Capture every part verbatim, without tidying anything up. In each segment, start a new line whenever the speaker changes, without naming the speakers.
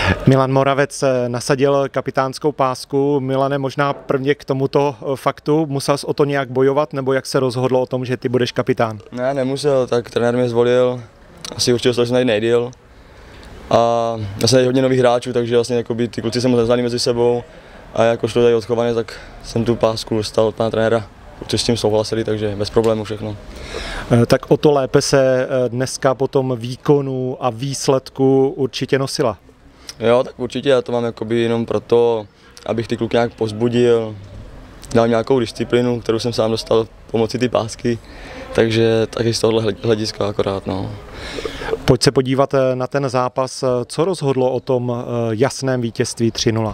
Milan Moravec nasadil kapitánskou pásku. Milane, možná prvně k tomuto faktu, musel jsi o to nějak bojovat, nebo jak se rozhodlo o tom, že ty budeš kapitán?
Ne, nemusel, tak trenér mě zvolil, asi určitě to jsem tady nejdýl. A já jsem tady hodně nových hráčů, takže vlastně jakoby, ty kluci se moc neznali mezi sebou a jakožto tady odchovaný, tak jsem tu pásku dostal od pana trenéra. Kluci s tím souhlasili, takže bez problémů všechno.
Tak o to lépe se dneska po tom výkonu a výsledku určitě nosila.
Jo, tak určitě, já to mám jakoby jenom proto, abych ty kluky nějak povzbudil, dal nějakou disciplínu, kterou jsem sám dostal pomocí ty pásky, takže taky z tohohle hlediska akorát. No.
Pojď se podívat na ten zápas, co rozhodlo o tom jasném vítězství tři nula?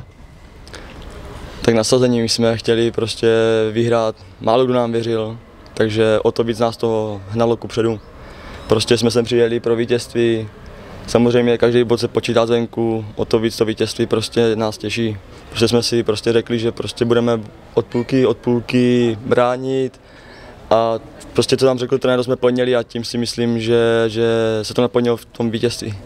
Tak nasazení my jsme chtěli prostě vyhrát, málo kdo nám věřil, takže o to víc nás to hnalo kupředu. Prostě jsme sem přijeli pro vítězství, samozřejmě každý bod se počítá zvenku, o to víc to vítězství prostě nás těší. Prostě jsme si prostě řekli, že prostě budeme od půlky od půlky bránit a prostě co tam řekl trenér, jsme plnili a tím si myslím, že, že se to naplnilo v tom vítězství.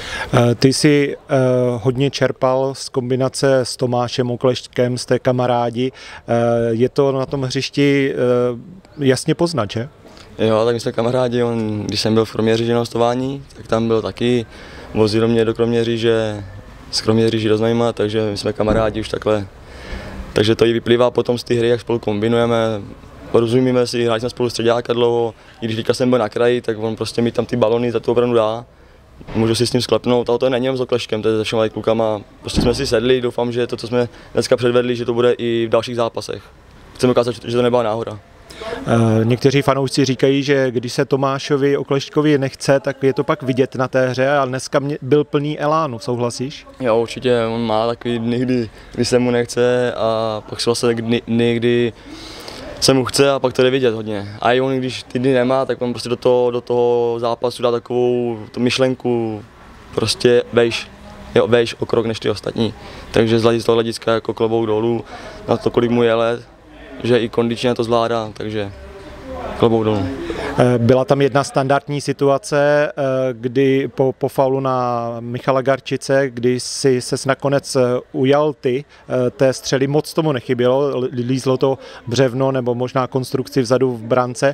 Ty jsi uh, hodně čerpal z kombinace s Tomášem Oklešťkem, jste kamarádi. Uh, je to na tom hřišti uh, jasně poznat, že?
Jo, tak my jsme kamarádi, on, když jsem byl v Kroměříži na hostování, tak tam byl taky, vozil mě do Kroměříže, z Kroměříži do Znojma, takže my jsme kamarádi už takhle. Takže to i vyplývá potom z té hry, jak spolu kombinujeme, porozumíme si, hráli jsme spolu středáka dlouho, i když teďka jsem byl na kraji, tak on prostě mi tam ty balony za tu obranu dá. Můžu si s tím sklepnout, ale to není jenom s Oklešťkem, to je se všemi klukama. Prostě jsme si sedli, doufám, že to, co jsme dneska předvedli, že to bude i v dalších zápasech. Chceme ukázat, že to nebyla náhoda.
Někteří fanoušci říkají, že když se Tomášovi Oklešťkovi nechce, tak je to pak vidět na té hře, ale dneska byl plný elánu, souhlasíš?
Jo, určitě, on má takový dny, kdy, kdy se mu nechce a pak jsou vlastně dny, dny, kdy se mu chce a pak to jde vidět hodně. A i on, když ty dny nemá, tak on prostě do toho, do toho zápasu dá takovou tu myšlenku, prostě vejš, jo, vejš o krok než ty ostatní. Takže z toho hlediska jako klobouk dolů na to, kolik mu je let, že i kondičně to zvládá, takže klobouk dolů.
Byla tam jedna standardní situace, kdy po, po faulu na Michala Garčice, kdy si ses nakonec ujal ty té střely, moc tomu nechybělo, lízlo to břevno nebo možná konstrukci vzadu v brance.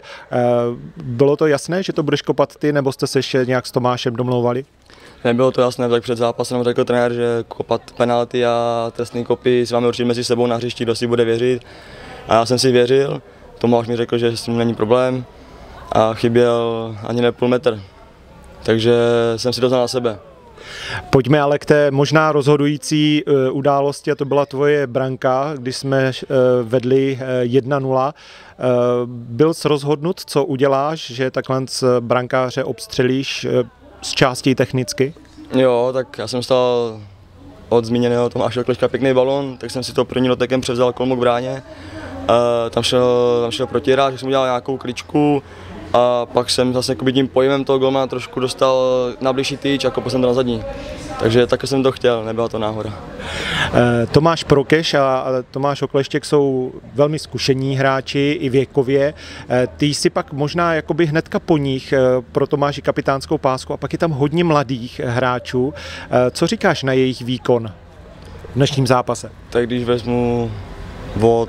Bylo to jasné, že to budeš kopat ty, nebo jste se ještě nějak s Tomášem domlouvali?
Nebylo to jasné, tak před zápasem řekl trenér, že kopat penalty a trestný kopy si máme určitě mezi sebou na hřišti, kdo si bude věřit. A já jsem si věřil, Tomáš mi řekl, že s tím není problém a chyběl ani ne půl metr, takže jsem si to vzal na sebe.
Pojďme ale k té možná rozhodující události, a to byla tvoje branka, když jsme vedli jedna nula. Byl jsi rozhodnut, co uděláš, že takhle z brankáře obstřelíš z části technicky?
Jo, tak já jsem stál od zmíněného Tomáše Oklešťka pěkný balon, tak jsem si to první dotekem převzal kolmo k bráně. Uh, tam šel, tam šel protihráč, jsem udělal nějakou kličku a pak jsem zase tím pojmem toho golmana trošku dostal na blížší tyč a kopl jsem to na zadní. Takže taky jsem to chtěl, nebyla to náhoda.
Uh, Tomáš Prokeš a, a Tomáš Okleštěk jsou velmi zkušení hráči i věkově. Uh, ty jsi pak možná jakoby hnedka po nich, uh, proto máš i kapitánskou pásku a pak je tam hodně mladých hráčů. Uh, co říkáš na jejich výkon v dnešním zápase?
Tak když vezmu od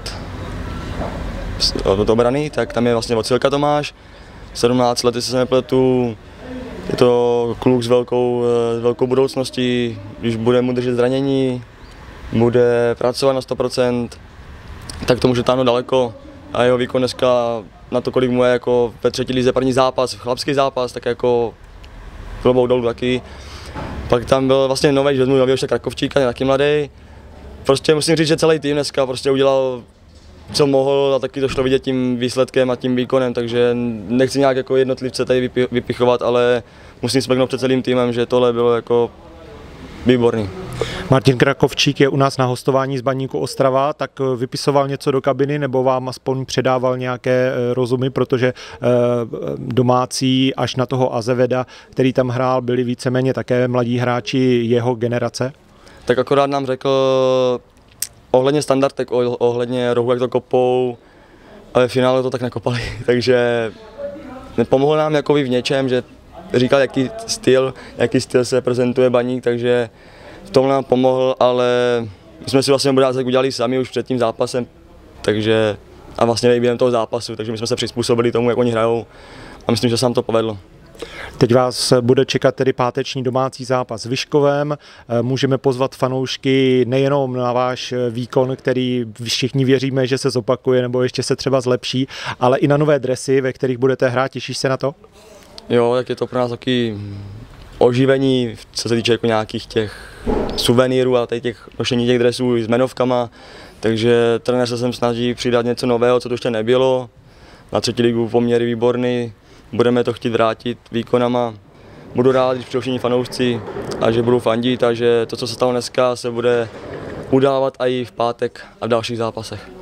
od obrany, tak tam je vlastně Vocilka Tomáš, sedmnáct let, jestli se nepletu, je to kluk s velkou, s velkou budoucností, když bude mu držet zranění, bude pracovat na sto procent, tak to může táhnout daleko a jeho výkon dneska na to, kolik mu je jako ve třetí lize první zápas, chlapský zápas, tak jako klobouk dolů taky. Pak tam byl vlastně nový, že vezmu nový ještě Krakovčíka, je taky mladý. Prostě musím říct, že celý tým dneska prostě udělal, co mohl, a taky to šlo vidět tím výsledkem a tím výkonem, takže nechci nějak jako jednotlivce tady vypichovat, ale musím smeknout před celým týmem, že tohle bylo jako výborný.
Martin Krakovčík je u nás na hostování z Baníku Ostrava, tak vypisoval něco do kabiny nebo vám aspoň předával nějaké rozumy, protože domácí až na toho Azeveda, který tam hrál, byli víceméně také mladí hráči jeho generace?
Tak akorát nám řekl ohledně standardek, ohledně rohu, jak to kopou, ale v finále to tak nekopali, takže pomohl nám jako v něčem, že říkal, jaký styl, jaký styl se prezentuje Baník, takže v tomhle nám pomohl, ale my jsme si vlastně obrázek udělali sami už před tím zápasem, takže a vlastně během toho zápasu, takže my jsme se přizpůsobili tomu, jak oni hrajou a myslím, že se nám to povedlo.
Teď vás bude čekat tedy páteční domácí zápas s Vyškovem. Můžeme pozvat fanoušky nejenom na váš výkon, který všichni věříme, že se zopakuje nebo ještě se třeba zlepší, ale i na nové dresy, ve kterých budete hrát. Těšíš se na to?
Jo, tak je to pro nás taky oživení, co se týče jako nějakých těch suvenýrů a těch nošení těch dresů s jmenovkama. Takže trenér se sem snaží přidat něco nového, co to ještě nebylo. Na třetí ligu poměry výborný. Budeme to chtít vrátit výkonama. Budu rád, když přijdou všichni fanoušci a že budou fandit a že to, co se stalo dneska, se bude udávat i v pátek a v dalších zápasech.